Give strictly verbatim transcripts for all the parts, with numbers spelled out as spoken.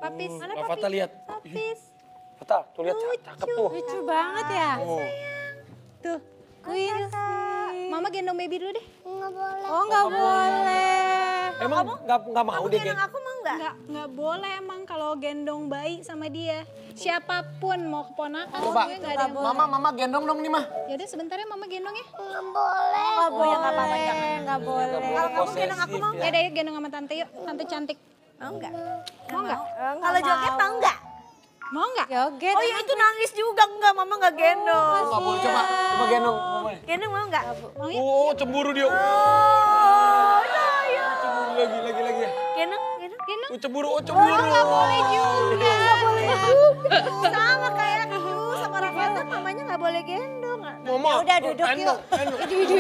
Papis. Uh, Mana Kak Papis? Fata lihat. Papis. Fata, tuh lihat cakep tuh. Lucu banget ya. Oh. Tuh. Queen. Mama gendong baby dulu deh. Nggak boleh. Oh nggak boleh. Emang nggak nggak mau deh Gendong aku mau nggak? Nggak, nggak boleh emang kalau gendong bayi sama dia. Siapapun mau keponakan Coba, gue nggak ada yang mama, mama gendong dong nih mah. Yaudah sebentar ya mama gendong ya. Nggak boleh. Nggak boleh. Nggak boleh. Kalau kamu gendong aku mau ya. nggak? Ya deh gendong sama tante yuk. Tante cantik. Mau nggak? Mau nggak? Kalau joget mau nggak? Mau nggak? Joget. Oh iya itu nangis juga enggak, mama nggak gendong. Nggak boleh, coba, coba gendong. Gendong mau nggak? Mau ya? Oh, cemburu dia. Oh, sayang. Cemburu lagi, lagi, lagi. Gendong, gendong. Gendong. Oh, cemburu, oh cemburu. Nggak boleh juga. Nggak boleh juga. Sama kayak aku sama Rafathar, mamanya nggak boleh gendong. Mama, Ya udah, duduk endok, yuk. endok.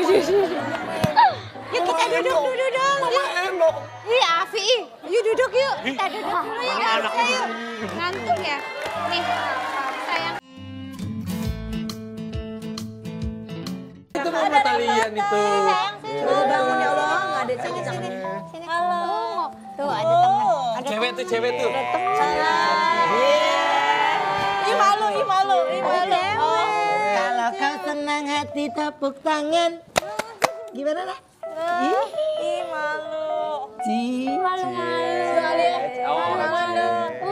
Yuk kita duduk dulu dong. Mama endok. Ih Afi, ih. Yuk duduk yuk. Kita duduk dulu yuk. Harusnya yuk. Ngantuk ya? Nih, sayang. Itu mama talian itu. Oh bangun ya Allah, nggak ada cengeng. Sini. Halo. Tuh ada teman. Ada Cewek tuh, cewek tuh. Ih malu, ih malu, ih malu. Kalau kau senang hati tepuk tangan. Gimana nak? Ih malu. Ci. malu-malu. Malu-malu.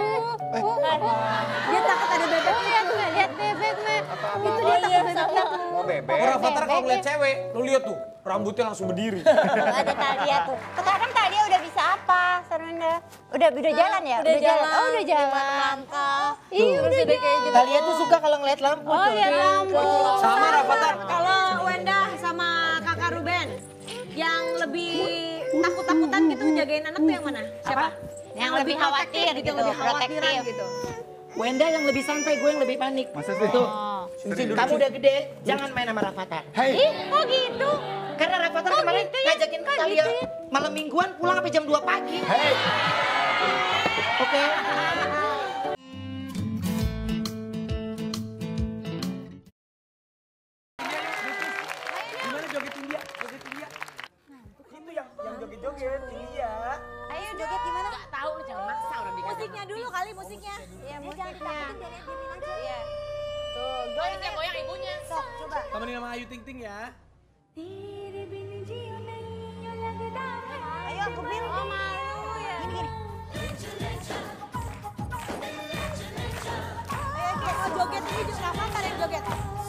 Dia takut ada bebek. Lihat nggak? Lihat bebek mah. Itu dia takut bebek. Oh bebek. Oh Rafathar kalau ngeliat cewek, lu lihat tuh, rambutnya langsung berdiri. Ada Talia tuh. Sekarang Talia udah bisa apa, Sarunda? Udah udah jalan ya? Udah jalan. Oh udah jalan. Langkah. Iya udah jalan. Talia tuh suka kalau ngeliat lampu. Oh tuh. lihat lampu. Sama Rafathar. Kalau Wenda sama kakak Ruben, yang lebih takut-takutan gitu jagain anak tuh yang mana? Siapa? Yang lebih khawatir protektif gitu, yang lebih khawatiran protektif. gitu. Wenda yang lebih santai, gue yang lebih panik. Masa sih? Tuh. Oh. Kamu udah gede, jangan main sama Rafathar. Ih kok gitu? Karena Rafathar Kok kemarin gitu ya? ngajakin Kok Talia gitu ya? malam mingguan pulang sampai jam dua pagi. Hei. Oke. Gimana jogetin dia? Jogetin dia. Itu yang yang joget-joget, ini ya. Ayo joget gimana? Gak tahu lu jangan maksa orang dikasih. Musiknya dulu kali musiknya. Iya musiknya. Iya. Tuh, goyang goyang ibunya. Sok coba. Temenin sama Ayu Ting Ting ya. Ayo aku bil. Oh malu ya. Gini gini. Ayo kita joget ini juga Rafathar yang joget.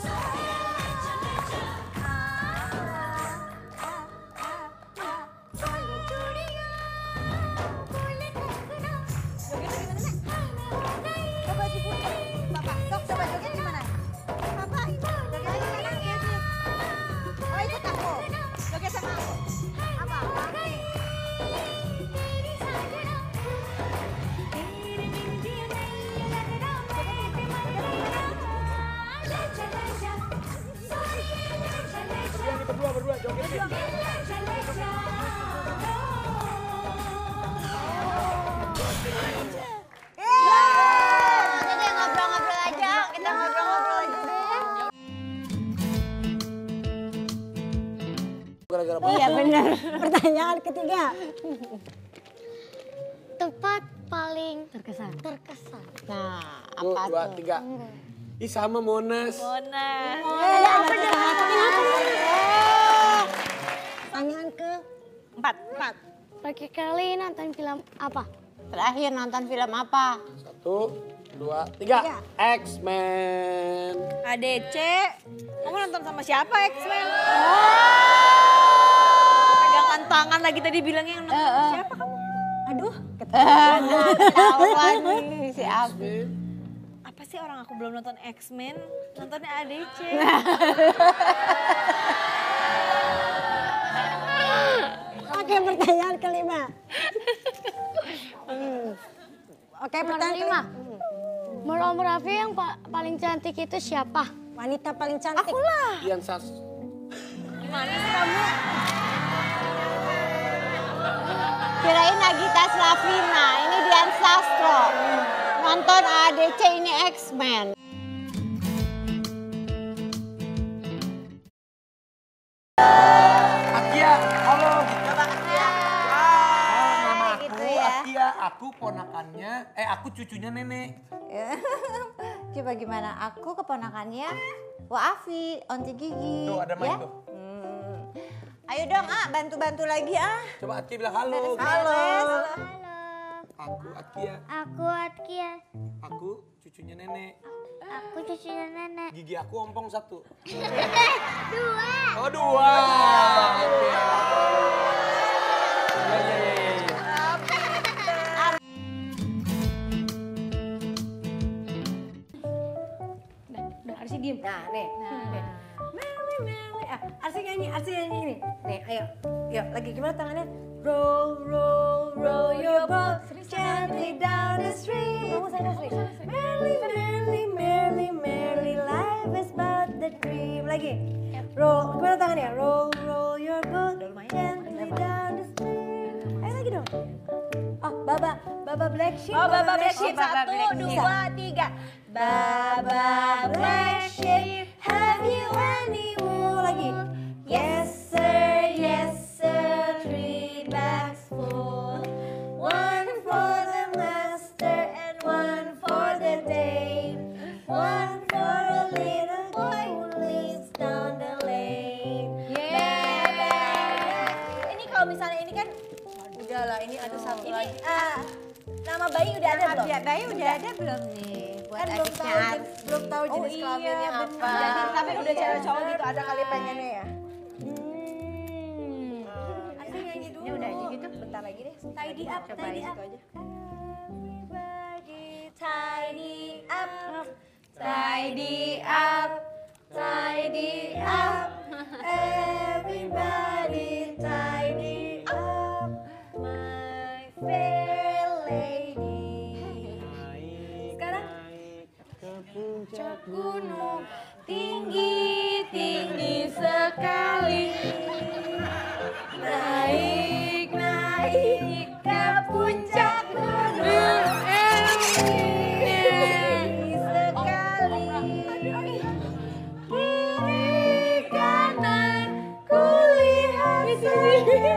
Coba sih Bu. Bapak, sok coba joget gimana? Bapak, joget gimana? Oh ikut aku. Joget sama aku. Apa? Oke. Berdua, berdua, jogetin. Kita ngobrol-ngobrol aja. Kita ngobrol-ngobrol aja deh. Gara-gara Iya benar. Pertanyaan ketiga. Tempat paling terkesan. Terkesan. Nah, Satu, apa dua, tuh? tiga. Ih sama Monas. Monas. Ada apa nih? Pertanyaan ke Empat. Empat. terakhir kali nonton film apa? Terakhir nonton film apa? Satu, dua, tiga. X-Men. A D C. Kamu nonton sama siapa X-Men? Pegangan tangan lagi tadi bilangnya yang nonton sama siapa kamu? Aduh, Tahu lagi si Abi. Apa sih orang aku belum nonton X-Men? Nontonnya A D C. Oke, pertanyaan kelima. Hmm. Oke, pertanyaan kelima. Menurut Om Raffi yang pa- paling cantik itu siapa? Wanita paling cantik. Aku lah. Ian Sas. Gimana sih kamu? Kirain Nagita Slavina, ini Dian Sastro. Nonton A D C ini X-Men. Akia, halo. Coba Akia. Ah, nama aku gitu ya. Akia, aku ponakannya, eh aku cucunya nenek. Coba gimana? Aku keponakannya Wak Afi, Onti Gigi. Tuh ada main ya? tuh. Hmm. Ayo dong, ah, bantu-bantu lagi ah. Coba Atki bilang halo. Halo. Aku Atkia. Aku Atkia. Aku cucunya nenek. Aku cucunya nenek. Gigi aku ompong satu. Dua. Oh dua. Oke. Ya, ya, ya, ya. Udah, Arsi diem. Nah, nih. Nih. Meli, Meli. Ah, Arsi nyanyi, Arsi nyanyi ini. Nih, ayo. Yuk, lagi gimana tangannya? Roll, roll, roll your boat gently down the stream. Kamu sana, Sri. Merrily, merrily, merrily, merrily, life is but the dream. Lagi. Roll, gimana tangannya? Roll, roll your boat gently down the stream. Ayo lagi dong. Oh, Baba, Baba Black Sheep. Oh, Baba Black Sheep. Baba Satu, Black Sheep. dua, tiga. Baba Black Sheep, have you any wool? Lagi. Yes sir, yes sir, three bags full. One for the master and one for the dame. One for a little boy who lives down the lane. Yeah. Ini kalau misalnya ini kan, Udah lah, ini ada satu ini lagi. ah, nama bayi udah ada belum? Ya, bayi udah ada belum nih? Buat Kan belum adiknya tahu, Ar- jenis- belum tahu jenis iya, kelaminnya bener. apa. Jadi, tapi udah iya. cewek cowok gitu ada kali pengennya ya. Hmm. Asli nyanyi dulu. Ini udah aja gitu. Bentar lagi deh. Tidy up, Coba tidy itu up. aja. Everybody tidy up, Tidy up, tidy up. Everybody tidy up, my fair lady. Sekarang Ke puncak gunung tinggi tinggi sekali, naik naik ke puncak gunung tinggi sekali, kiri kanan kulihat saja.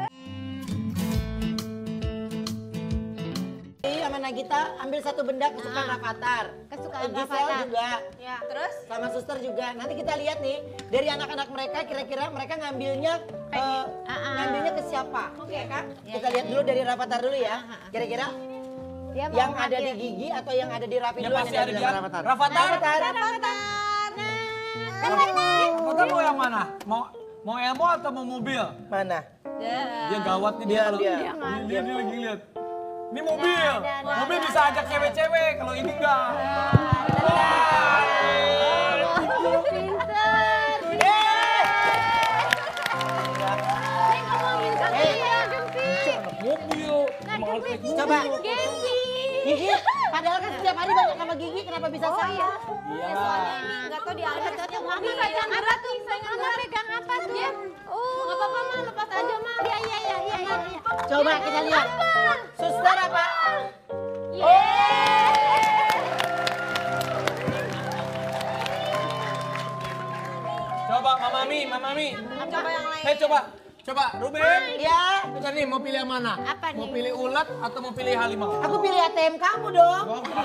sama Nagita ambil satu benda kesukaan Rafathar. Kesukaan Eh, Gisel Rafathar. juga. Ya. Terus Sama suster juga. Nanti kita lihat nih dari anak-anak mereka kira-kira mereka ngambilnya eh, Ah, ah. ngambilnya ke siapa? Ya kan? Ya, Kita ya, lihat ya. dulu dari Rafathar dulu ya. Kira-kira Dia mau yang ada di ngambil. Gigi atau yang ada di Raffi Yang dulu pasti ada di sama Rafathar. Rafathar. Rafathar. Rafathar. Rafathar mau yang mana? Mau mau Elmo atau mau mobil? Mana? Dia gawat nih dia. Dia, kalau- dia. Dia dia lagi lihat. Ini mobil. Mobil bisa ajak cewek-cewek, kalau ini enggak. Wah. Mobil. Mahal kayak gitu. Coba. Gigi, padahal kan setiap hari banyak sama Gigi, kenapa bisa salah? Iya. nggak tahu diangkat cocok Mama pegang apa tuh? Mama pegang apa tuh? Oh, nggak apa-apa Ma, lepas aja Ma. Iya iya iya iya. iya. Coba kita lihat. Suster apa? Coba Mama Mi, Mama Mi. coba yang lain. Hei coba. Coba Ruben. Ya, Kita nih mau pilih yang mana? Apa Mau nih? pilih ulat atau mau pilih harimau? aku pilih A T M kamu dong.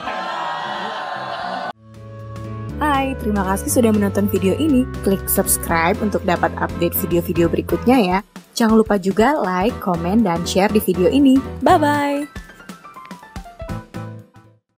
Hai, terima kasih sudah menonton video ini. Klik subscribe untuk dapat update video-video berikutnya ya. Jangan lupa juga like, komen, dan share di video ini. Bye-bye!